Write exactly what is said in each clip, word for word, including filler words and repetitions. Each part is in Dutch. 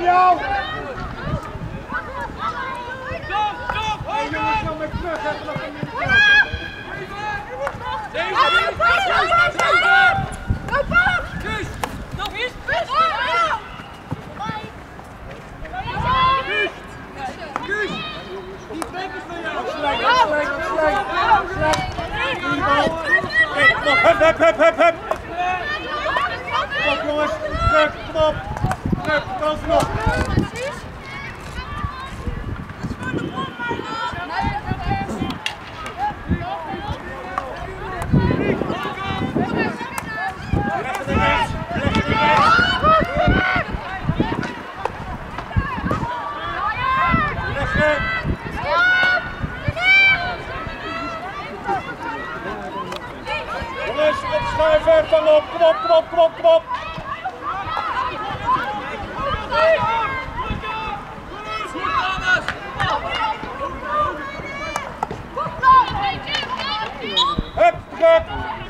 jou! Hey jongens, dan met terug, even nog een minuut. Nog eens! Die trekkers van jou! Afsluit, afsluit, afsluit! Hup, hup, hup, hup, hup! Kom op jongens, druk, kom op! Druk, kans nog! Opschuiven, kom op, kom op, kom op, kom op, kom op! Hup, druk!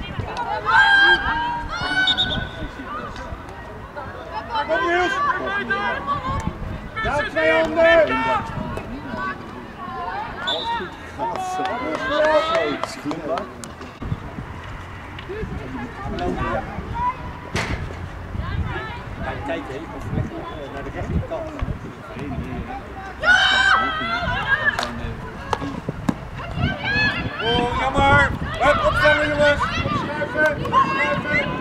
Kom Niels! Duim twee handen! Kijk even naar de rechterkant. Oh, jammer! Hup, opstaan jongens! Opschuiven! Opschuiven!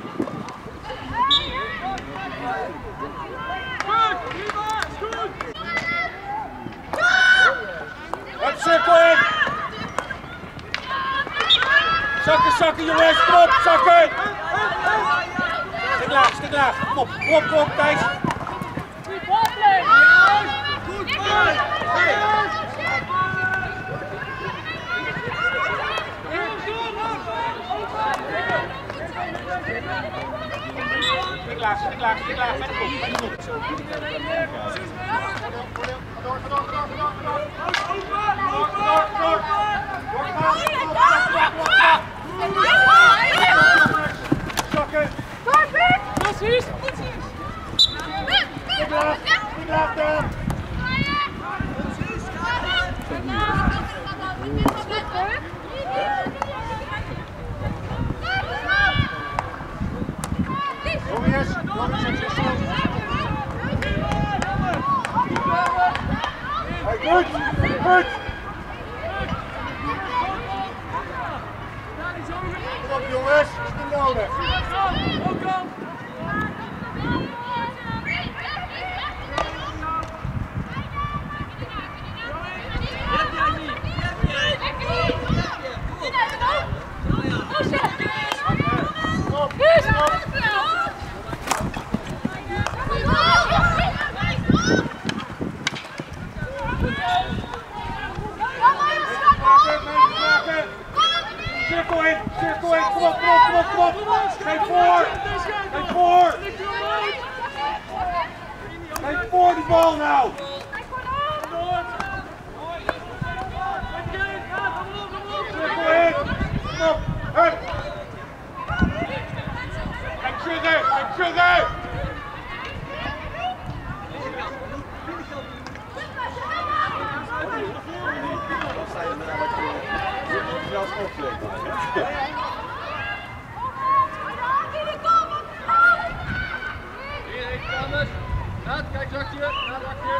Hup, cirkel in! Zakken, zakken jongens! Kom op, zakken! Stik laag, stik laag! Kom op, kom op, kom op, Thijs! Goed, man! Stik laag, stik laag, stik laag! Met de kop, met de kop! Door, door, door, door, door! Door, door, door! Zakken! Precies! Stik laag, stik laag dan! Jongens, jongens, het is zo. Hey, goed, goed. Kom op jongens, is niet nodig. Cirkel in, cirkel in, kom op, kom op, kom op, kom op! Geef voor! Geef voor! Geef voor die bal nou! Cirkel in! Kom op! Hup! Kijk terug, kijk terug! Zelfs opgelegd. Hier, ik dames. Raad, kijk zakje. Raad, zakje.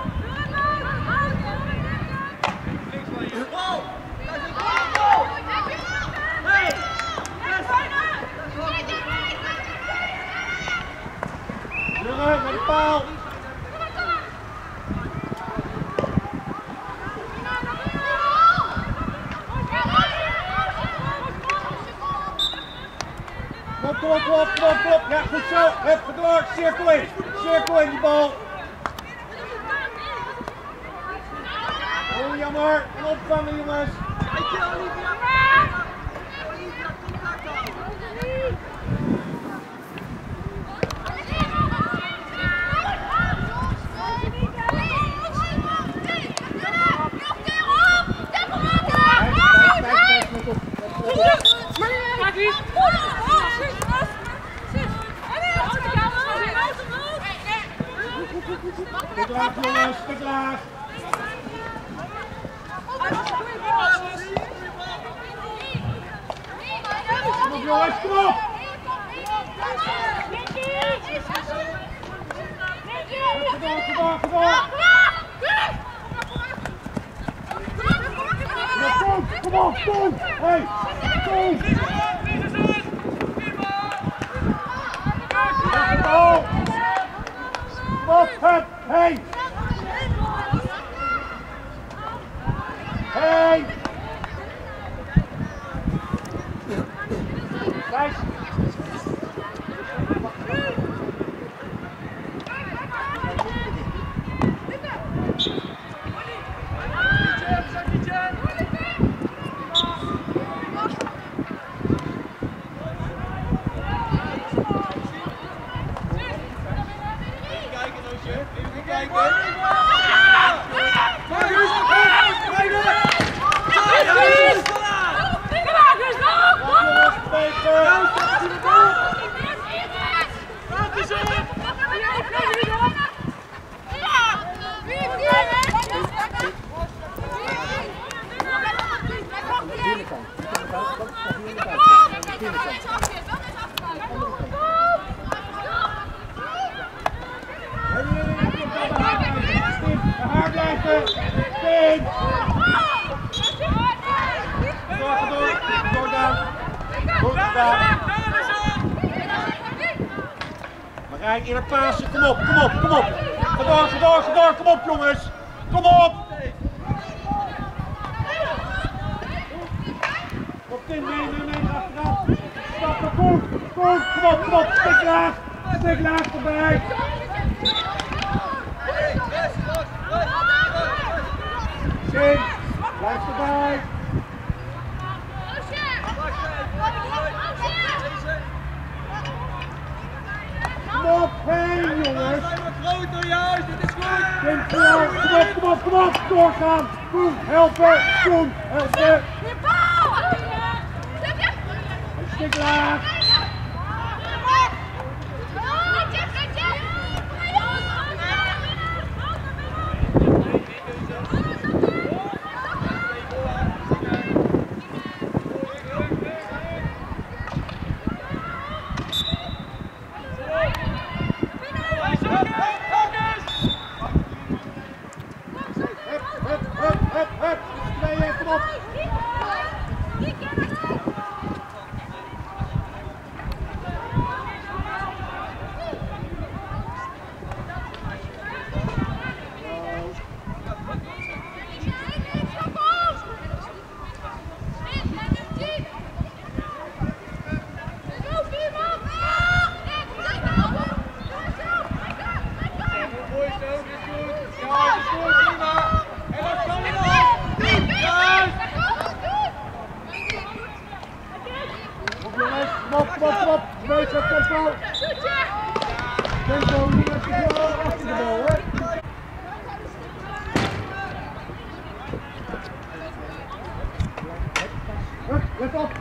Links van je. Wow! Daar is een goal! Hey! Jongen, met de paal! Kom op, kom op, kom op, kom op. Ja, goed zo. Hup, ga door. Cirkel in. Cirkel in die bal. Oh, jammer. En opvangen, jongens. Stuk laag jongens, stuk laag. Kom op jongens, kom op! Kom op, kom op, kom op! Kom op, kom! Hey, kom! Kom op, hup, hey! Hey! Kijk! Haar blijven! Steen! Door, door, door dan! Goed gedaan! Marijn in het Pasen, kom op, kom op, kom op! Ga door, ga door, ga door, kom op jongens! Kom op! Op Tim, nee, nee, nee, achteraan! Stappen, goed, goed, kom op, kom op! Stik laag, stik laag erbij! Zin, blijf erbij. Kom op, heen jongens. Groter juist, dit is goed. Kom op, kom op, kom op, doorgaan. Koen, helpen, Koen, helpen. Een stuk laag. Kom op, kom op, kom op. Beetje tempo. Tempo, niet met je bal achter de bal, hè. Hup, let op.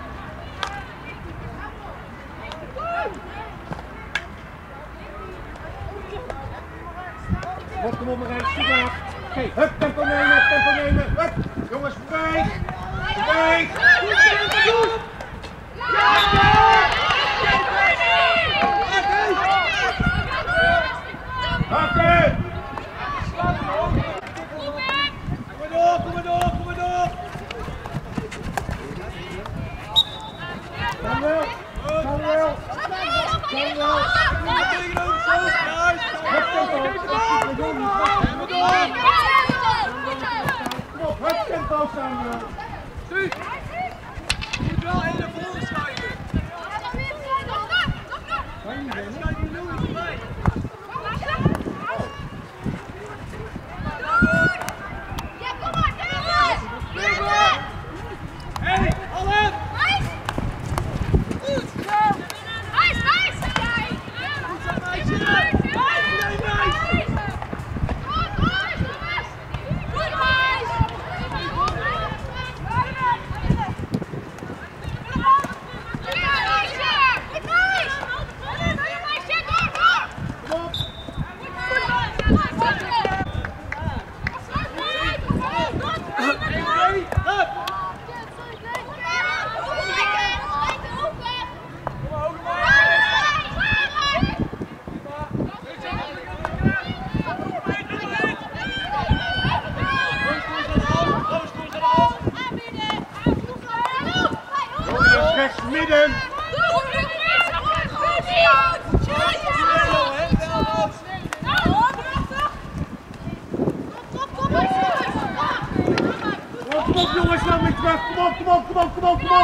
Kom op, kom op, Marijn, stuk laag. Oké, hup, tempo nemen, tempo nemen. Hup, jongens, beweeg. Beweeg. Hakken! Kom maar door, kom maar door, kom maar door! Samuel! Samuel! Samuel! Kom op, het tempo Samuel! Suus! Je moet wel in de voren schuiven! Schrijf je Louis erbij! Hey, Allen! Goed! Nice, nice! Goed zo, meisje! Nee, meisje! Goed, Hup, kom op, kom op, kom op, kom op, kom op.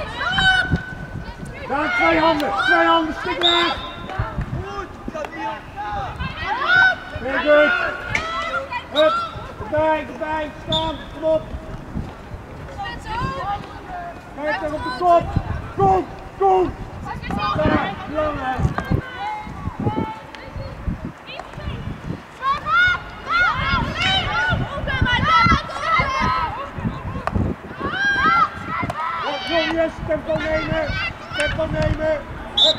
Daar, twee handen, twee handen, stik weg. Very good. Hup, erbij, erbij, staan, kom op. Kijk daar op de kop. Goed, goed. Daar, jongen. Jongens, tempo nemen, tempo nemen. Hup.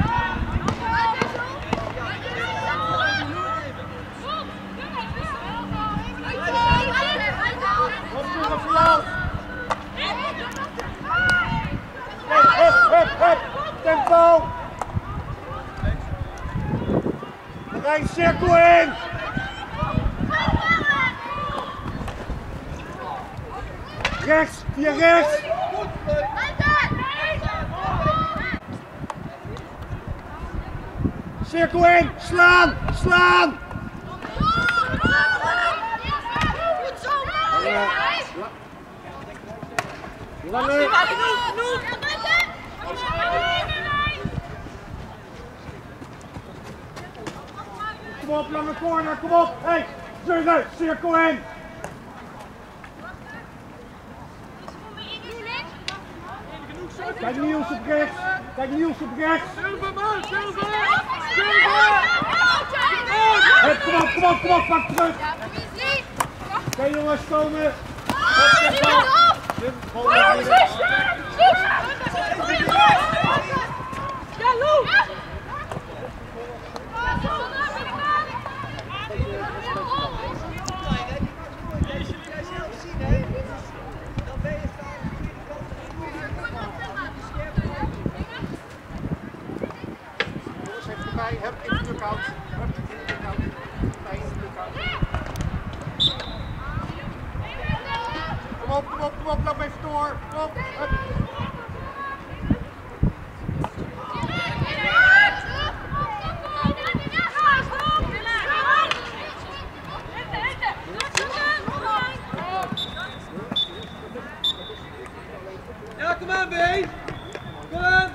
Wat doen we voor jou? Hup, hup, hup, tempo. We gaan een cirkel in. Rechts, via rechts. Cirkel in, slaan, slaan. Langer. Kom op, lange corner, kom op. Hey, Zeugen, cirkel in. Kijk Niels op rechts, kijk Niels op rechts. Zilver, man, zilver! Hup, kom op, kom op, kom op, pak terug. Oké jongens, komen. Hup, in de dugout. Hup, in de dugout. Bij in de dugout. Kom op, kom op, kom op, loop even door. Kom op, hup. Ja, kom aan, B. Kom aan.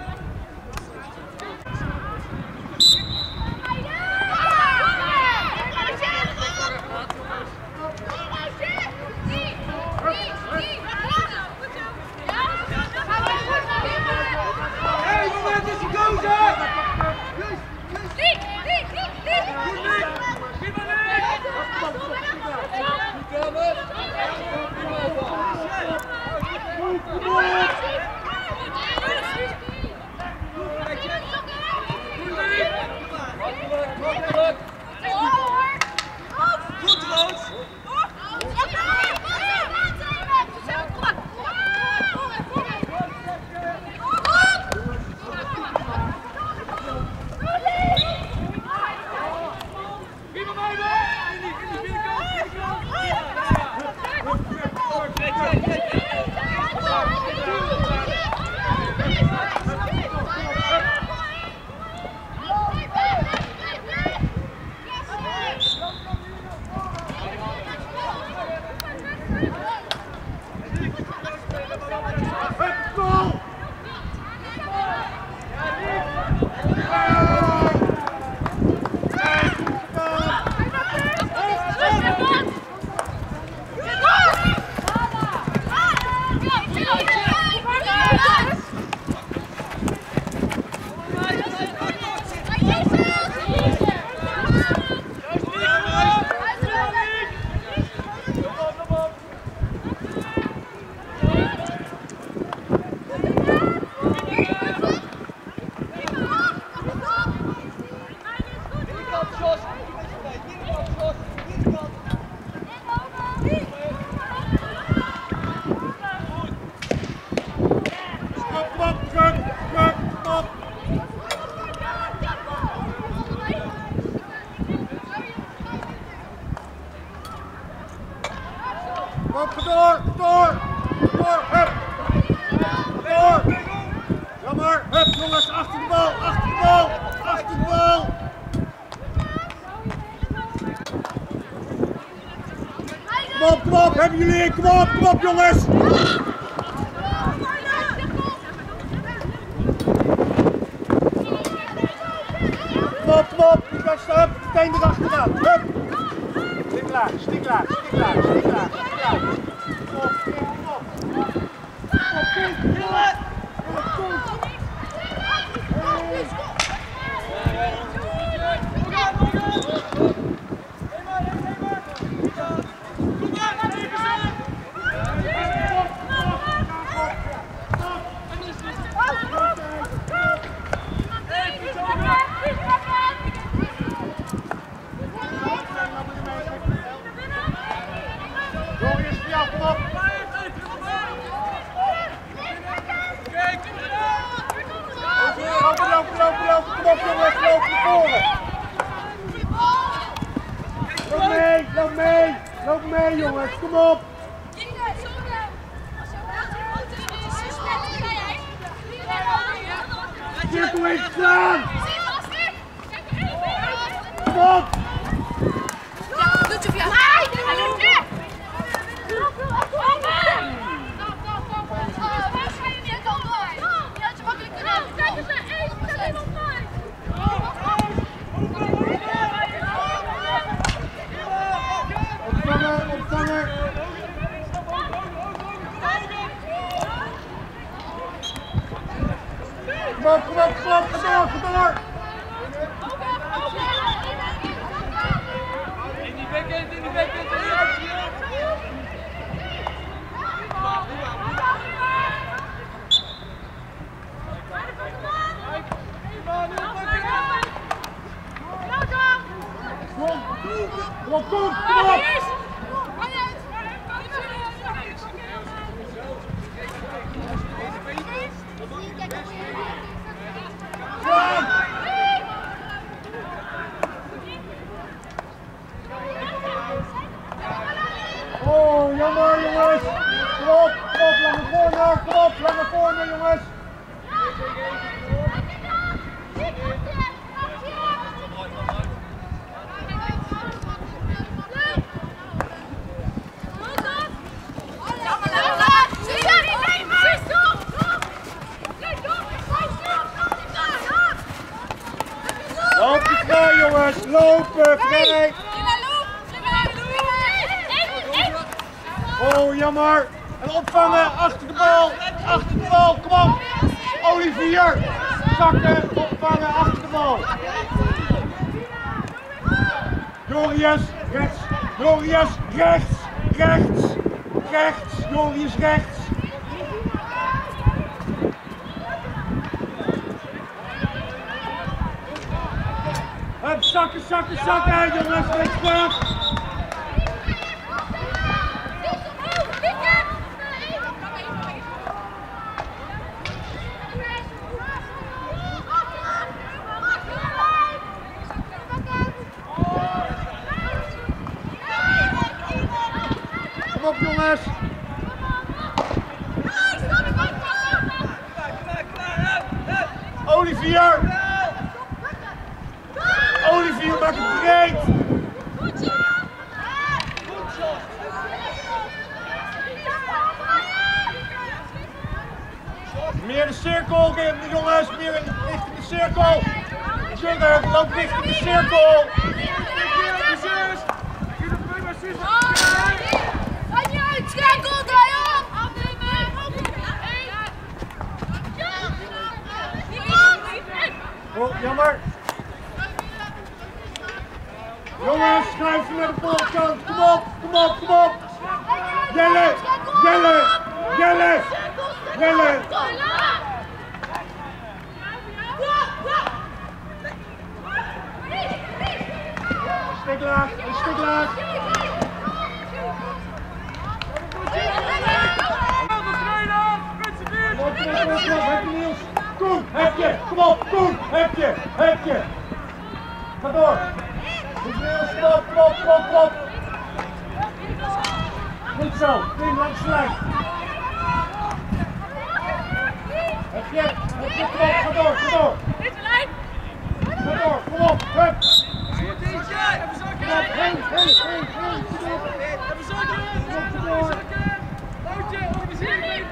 Kom door, door, door, hup. Door. Jammer, hup jongens, achter de bal, achter de bal, achter de bal. Kom op, kom op, hebben jullie, kom op, kom op jongens. kom op, kom op. Die beste, hup, meteen erachteraan. Hup. Stik laag, stik laag, stik laag, stik laag, stik laag. Kom op, kom op. Kom op, kom op. Kom op, kom op. Loop mee, loop mee jongens, kom op! Cirkel even slaan! Kom op! Doet je via. Ontvangen, ontvangen! Kom op, kom op, kom op, ga door, ga door! In die backhand, in die backhand! Kom op, kom op, kom op! Oh, jammer jongens! Kom op, kom op, lange corner, kom op, lange corner jongens! Lopen vrij jongens, lopen vrij! Oh jammer! En opvangen, achter de bal, achter de bal, kom op! Olivier! Zakken, opvangen, achter de bal! Glorius, rechts, Glorius, rechts, rechts, rechts, Glorius, rechts! Hup, zakken, zakken, zakken, jongens, rechtsback! Kom op jongens! Olivier! Olivier, maak het breed! Meer de cirkel, jongens, meer richting de cirkel! Sugar, loop richting de cirkel! Oh, jammer! Jongens, schuiven naar de voorkant! Kom op, kom op, kom op! Jelle! Jelle! Jelle! Jelle! Een stuk laag, een stuk laag! Kom op, kom op, kom op, kom op, heb je Niels? Koen, heb je! Kom op, Koen, heb je! Heb je! Ga door! Niels, kom op, kom op, kom op, kom op! Goed zo, Tim langs de lijn! Heb je, heb je, kom op, ga door, ga door! Ga door, kom op, hup! Kom op, heen, heen, heen, heen! Even zakken! Kom op, Loutje, organiseer je!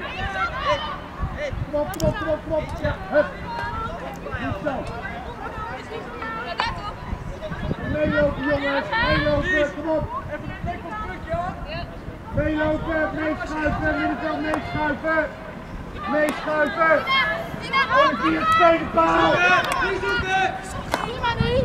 kom op, kom op, kom op, kom op! Ja, hup! Goed zo! Meelopen jongens, meelopen, kom op. Even een plek op stukje hoor. Meelopen, meeschuiven, middenveld meeschuiven. Meeschuiven. Olivier, tweede paal. Niet zoeken. Zie maar niet.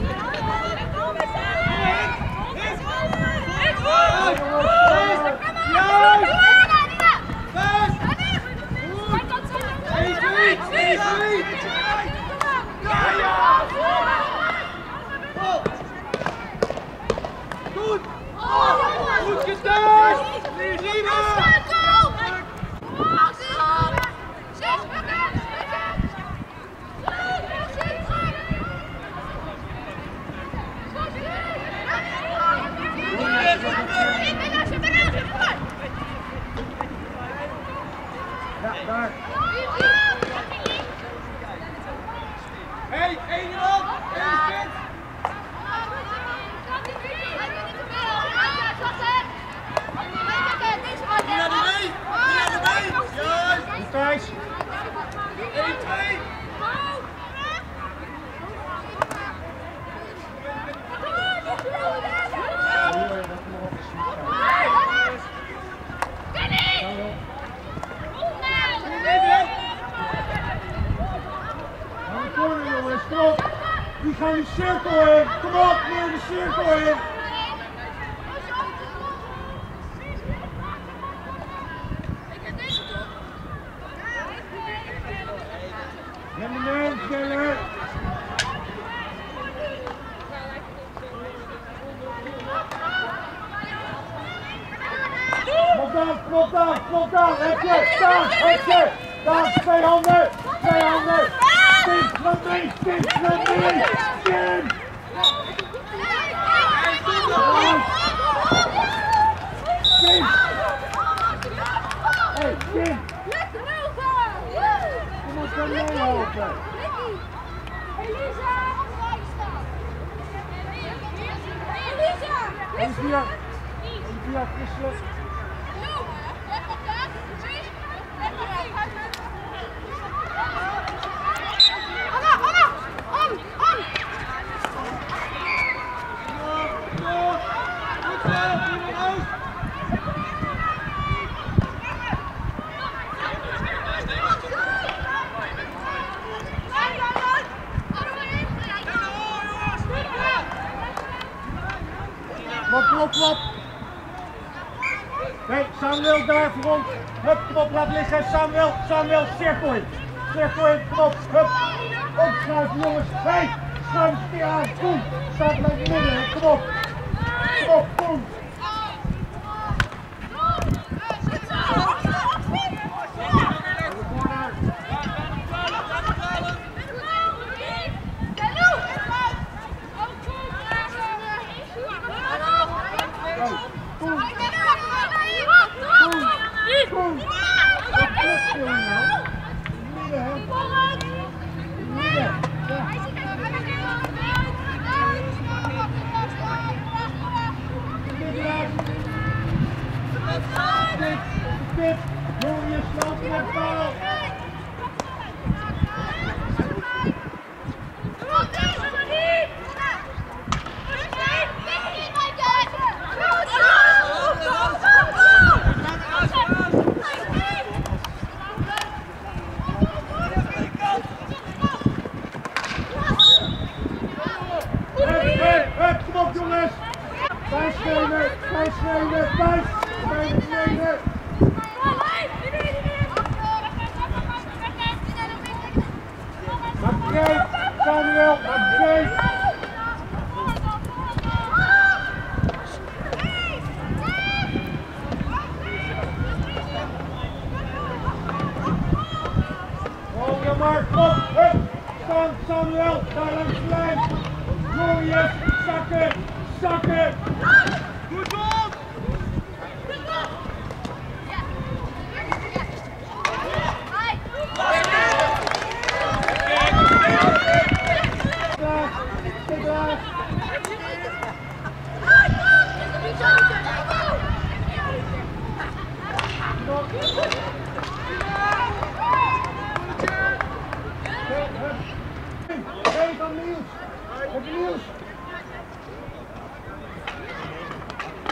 Goed gedaan! Lieve! Ja, daar. Hey, één iemand! Eén spits! Thijs. één, twee! Kom op, die gaan die cirkel in. Kom op, meer de cirkel in. Rendement, Keller. Kom dan, kom dan, kom dan. Heb je, staan, heb je. Staan, twee handen, twee handen. Tim, met mee, Tim, met mee. Tim. Tim. Hey, Tim. Kom op, kan jij helpen. Olivia. Olivia, Christelijk. Klop, klop, klop. Nee, Samuel daar voor ons. Hup, kom op, laat liggen. Samuel, Samuel, cirkel in. Cirkel in, kom op. Hup. Opschuiven jongens. Hé, hey, schuif eens een keer aan. Koen, staat naar het midden. Kom op. Kom op, Koen. Pip, jongen, je slaat met paal. Hup, kom op jongens. Thijs nemen, Thijs nemen, Thijs. Thijs nemen. Mark Samuel, Mark Oh ja, Mark, op, hup, staan Samuel, daar langs de lijn. Glorious, zakken, zakken. Goed op! Hey, van Niels. Op Niels.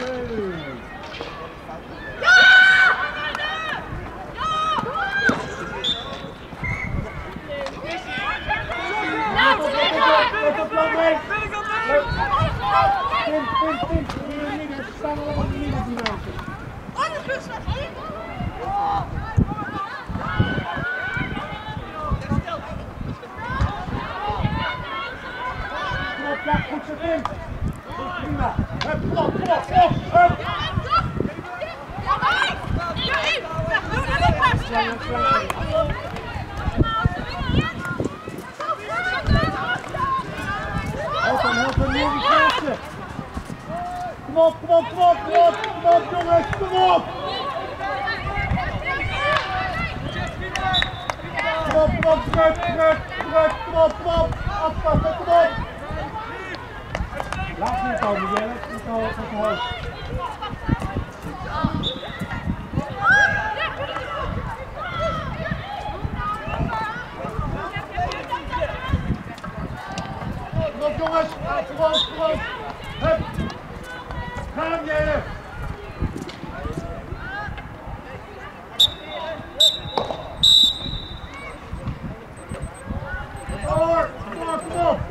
Kom op, kom op, kom op, kom op, kom op jongens, kom op! Kom op, kom op, druk, druk, druk, kom op, kom op, afpassen, kom op! Laat niet komen, Jelle, niet al van te hoog. Kom op jongens, kom op, kom op! Hup! Gaan Jelle! Door! Kom op, kom op!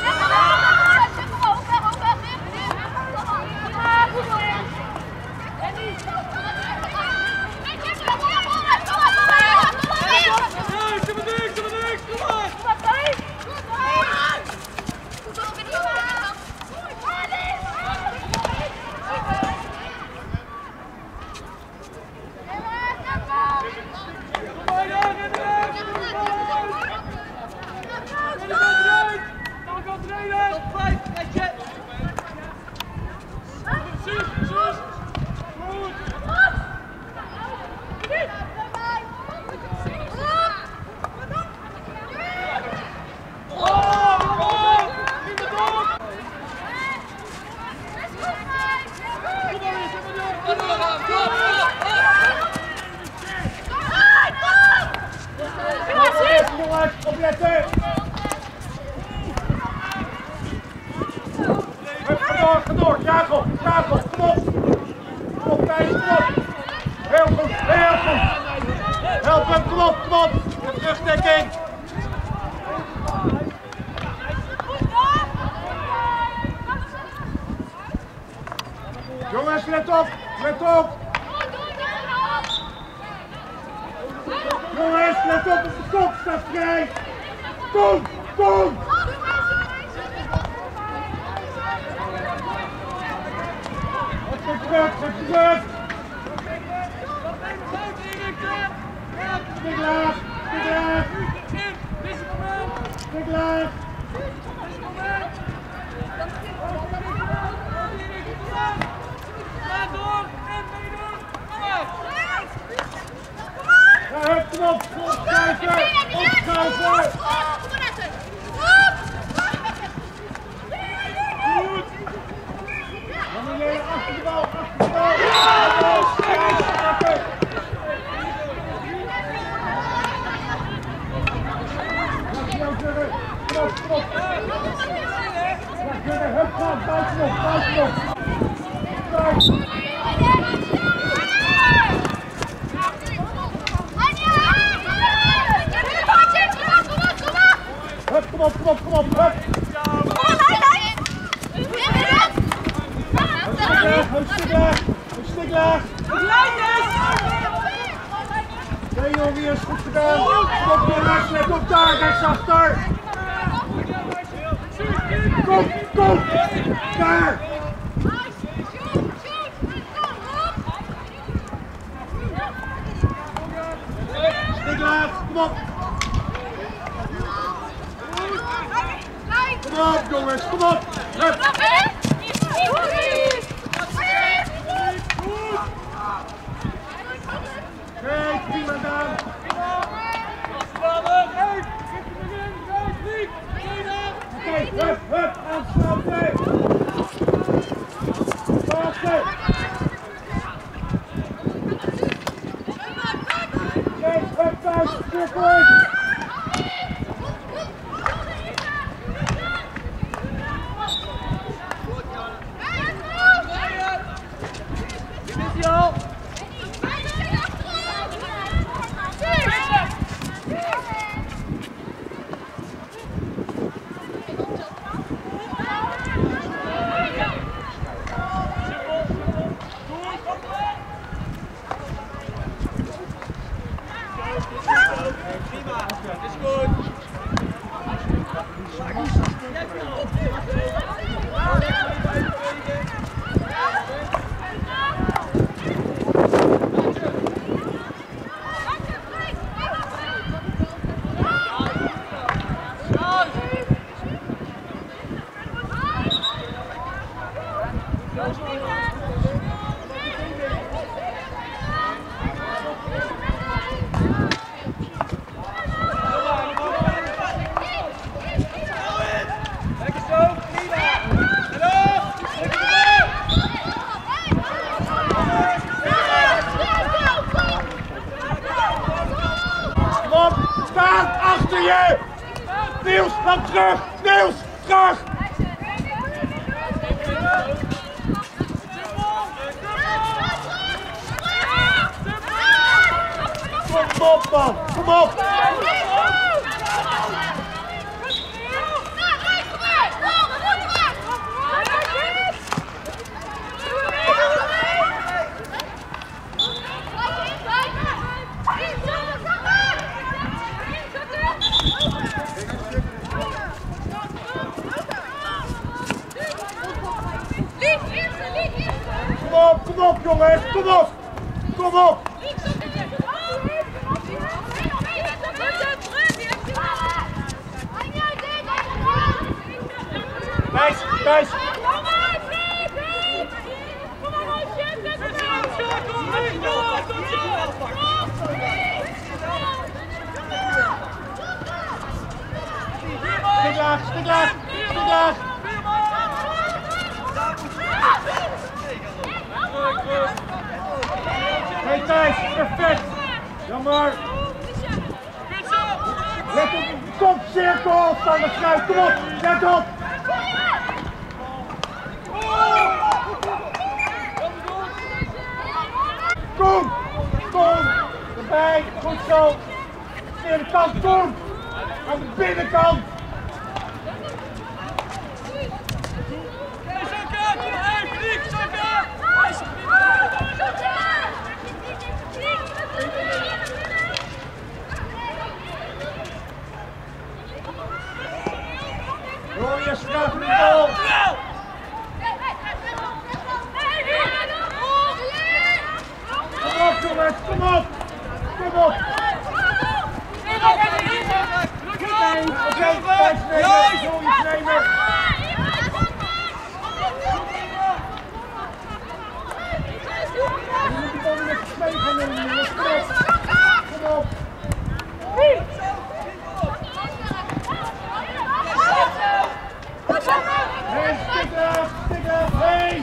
Opletten! Ga door, ga door! Jacob, Jacob, kom op! Kom op, Thijs, kom op! Heel goed, heel goed! Help hem, kom op, kom op! De terugdekking! Jongens, let op! Let op! Jongens, let op! De kop staat vrij! Kom, kom! Zet terug, zet terug! Stik laag, stik laag! Stik laag! Ja, hup, kom op! Opschuiven! Opschuiven! Wanneer achter de bal, achter de bal! Kom op, kom op! Hup, gaan, buitenop, buitenop! Buitenop! Hup, kom op, kom op, kom op, hup! Een stuk laag, een stuk laag! Nee jongen, is goed gedaan! Kom op jongens, let op daar, rechtsachter! Kom, kom! Daar! Stuk laag, kom op! Kom op jongens, kom op! Hup! Nee, prima gedaan! Oké, hup, hup, aansluiten! Passen! Nee, hup, thuis, cirkel! Staan achter je! Niels, dan terug! Niels, terug! Kom op man, kom op! Kom op, kom op jongens, kom op! Kom op! Thijs, Thijs! Stik laag, stik laag, stik laag! Hey Thijs, perfect! Jammer! Let op de kopcirkel van de schuit, kom op! Let op! Kom! Kom! Erbij! Goed zo! Aan de kant, kom! Aan de binnenkant! Hoor je straf in de goal! Kom op jongens, kom op! Kom op! Oké, Thijs nemen, Julius nemen! Je moet die bal met de twee gaan nemen, jongens, kom op! Kom op! Hey, stik eraf, stik eraf, hey!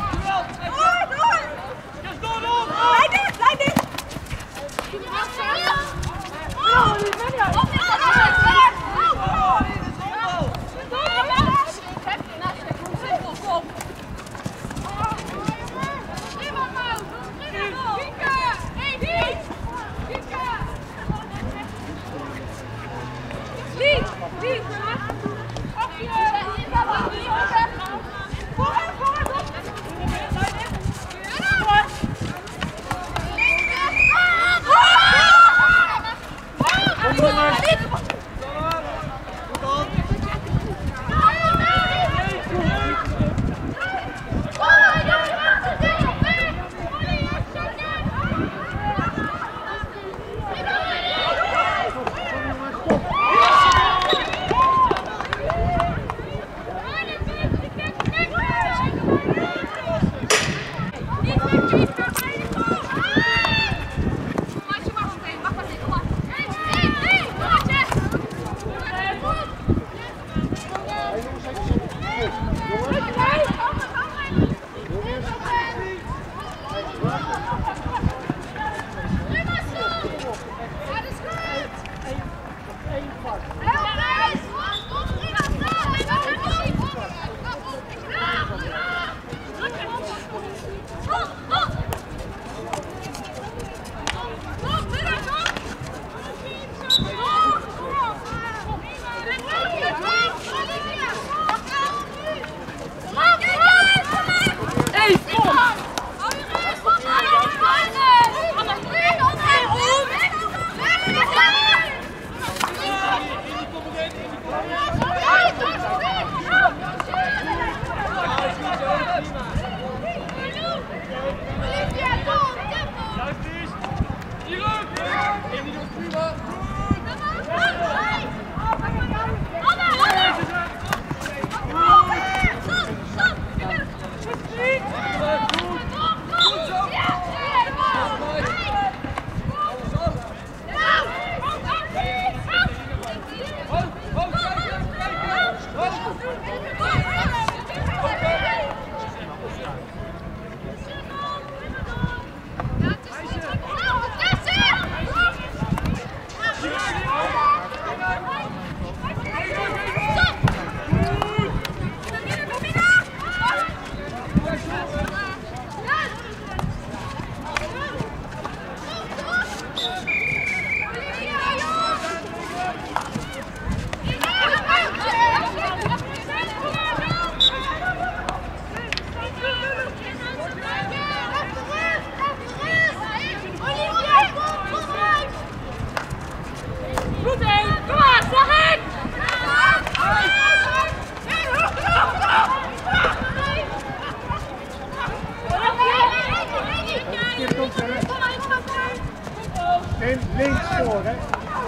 voor, hè?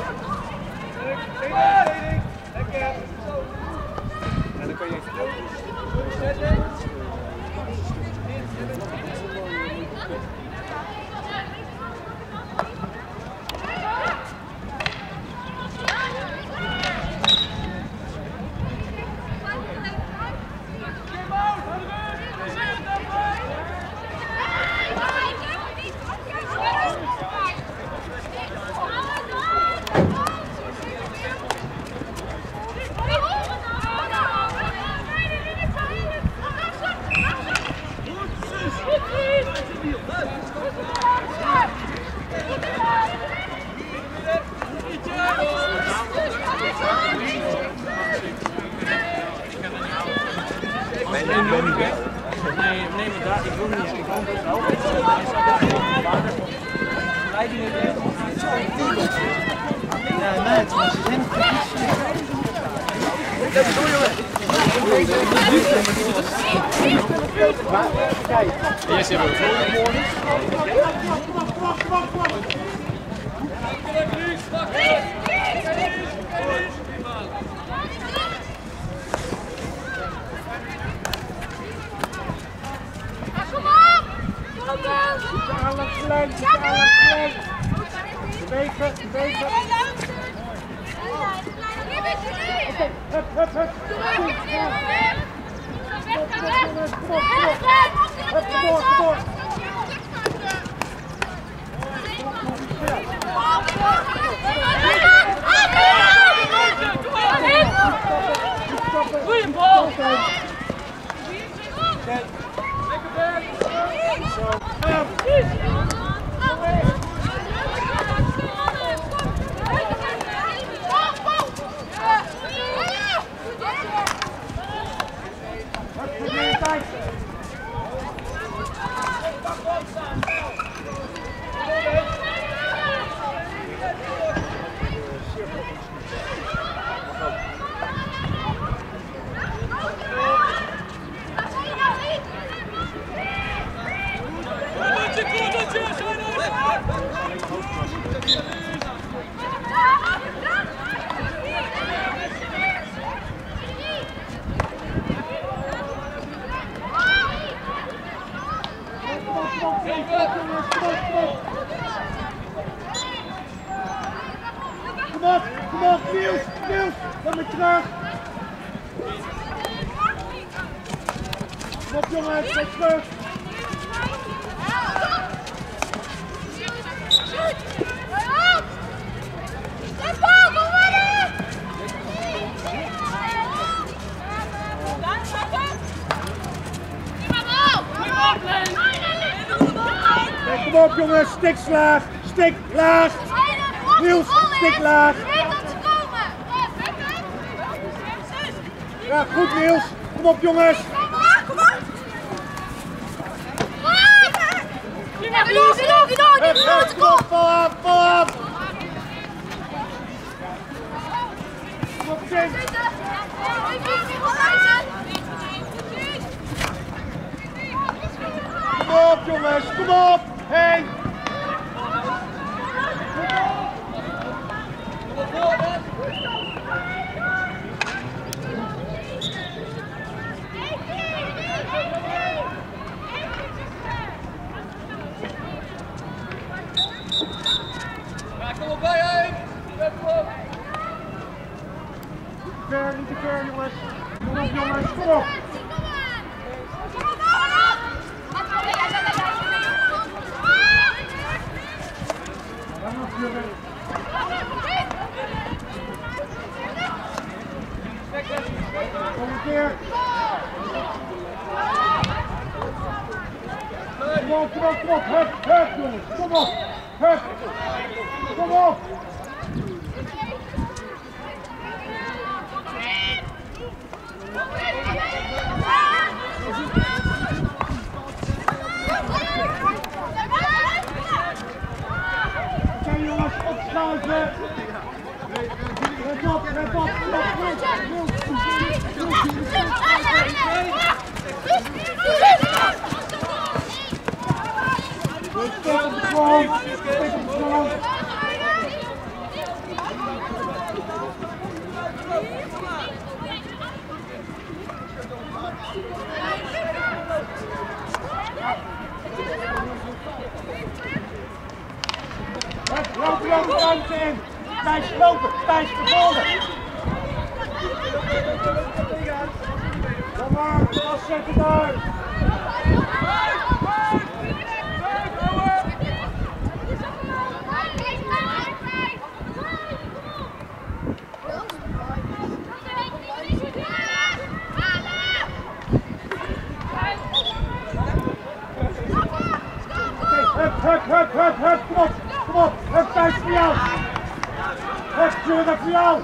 En dan kan je Nee, nee, maar daar, ik wil niet. Ik wil niet wel. Leiding is echt. Ja, nee, het was een dat is jongen. Maar, kijk. Eerst hebben we het volgende. Aan het gelijk, aan het gelijk. Bewegen, bewegen. Hup, hup, hup. Hup, door, door. Goeie bal! Kom op, kom op, Niels, Niels, kom maar terug. Kom op jongens, kom terug. Kom op jongens, stik laag, stik laag. Niels, stik laag. Ja, goed Niels. Kom op jongens. Kom op! Weer door, weer door, weer door! Hup, hup, kom op, val af, val af. Kom op, Tim. Kom op jongens, kom op. Hey. Kom op bij hem! Ver, niet te ver jongens. Kom op jongens, kom op. Kom een keer. Kom op, kom op, kom op. Hup, hup jongens. Kom op. Hup. Kom op. Oké jongens, opschuiven. Let op, let op, Stop op de grond, stop op de grond. dan de ruimte in. Thijs lopen, Thijs vervolgen. Kom maar, vastzetten daar. Hup, hup, hup, hup, kom op, kom op, hup, Thijs voor jou. Hup, Jurgen voor jou.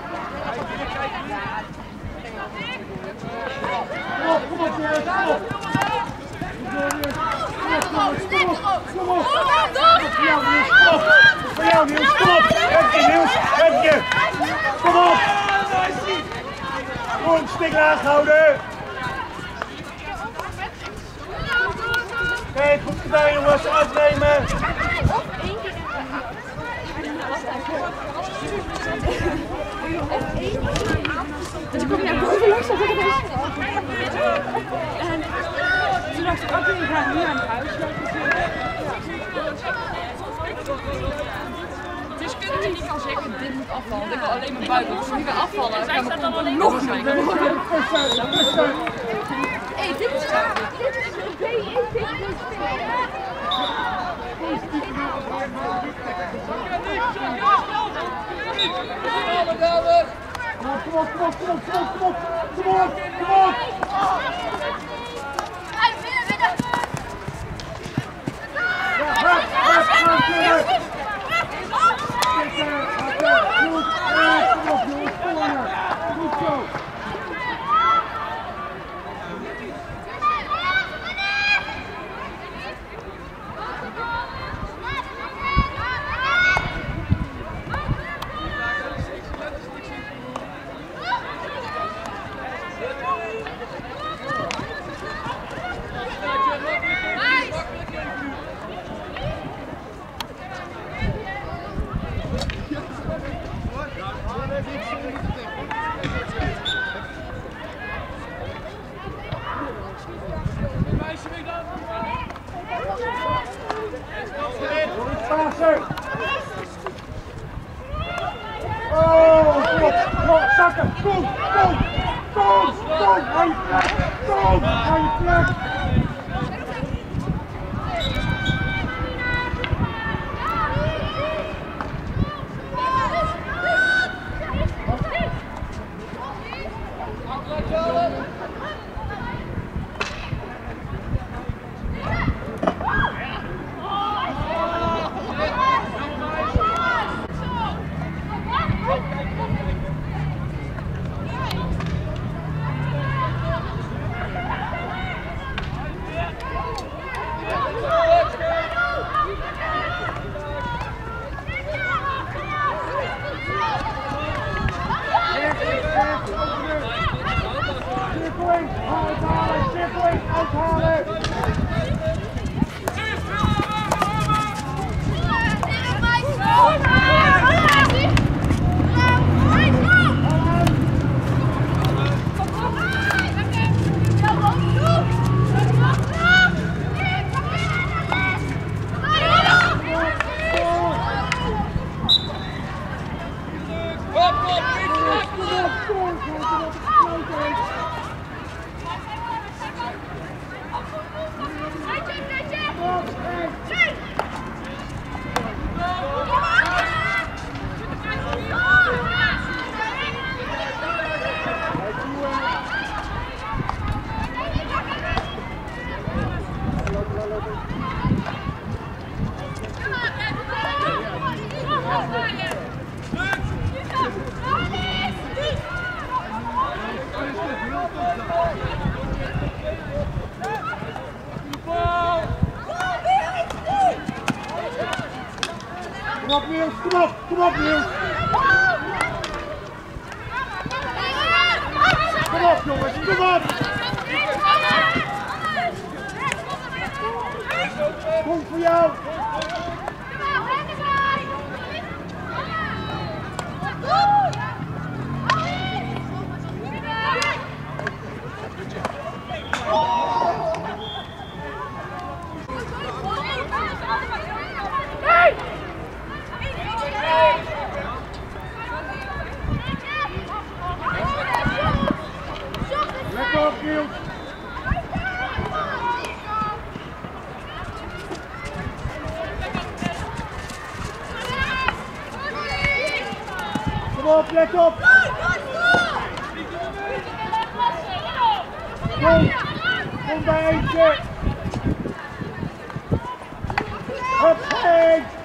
Kom op, kom op, Jurgen, kom op. Kom op, kom op, voor jou, Niels, kom op. Voor jou, Niels, kom op. Hupje, Niels, hupje. Kom op. Goed, stik aangehouden. Oké, goed gedaan jongens, afnemen! Dus ik kom naar boven langs, dat ik het is. En toen dacht ik, oké, ik ga nu aan het huis. Het is kut dat je niet kan zeggen, dit moet afvallen. Want ik wil alleen mijn buik, als ik niet wil afvallen, dan kan ik dan nog meer. Hé, dit is dit is een B één tegen B twee. Kom op, kom op, kom op, kom op, kom op, kom op, kom op! Hey, binnen, binnen! Ja, hup, hup, hup, hup! Kom op, jongens, kom maar! Goed zo! Oh, kom op, kom op, zakken, kom, kom, kom, kom, aan je plek, kom, aan je plek. Kom op Niels, kom op, kom op Niels. Kom op jongens, kom op. Kom voor jou. Hey! op, let op! Kom! Kom bij eentje! Hup, heen!